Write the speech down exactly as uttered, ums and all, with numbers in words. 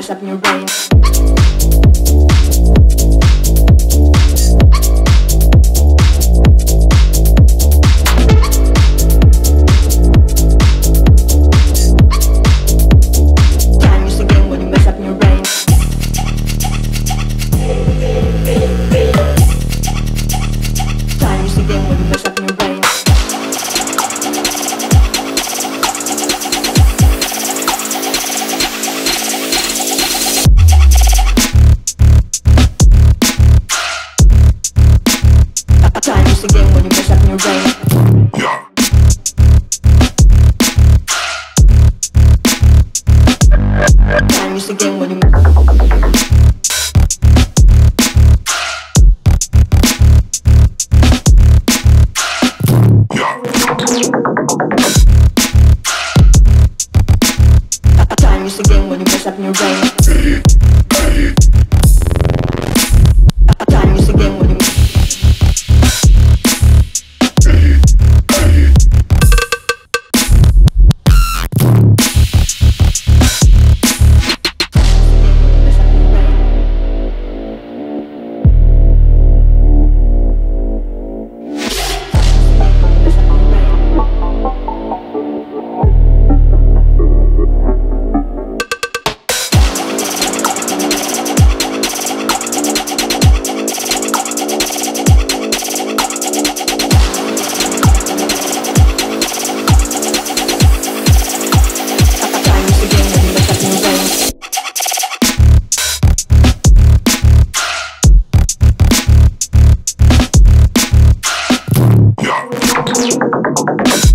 mess up your brain. Time used again when you mess up your brain. Time used again when you mess up your brain. Time used again when you mess up your brain. Yeah. Time used again when you Yeah. Time used again when you mess up your brain. Time used again when you Yeah.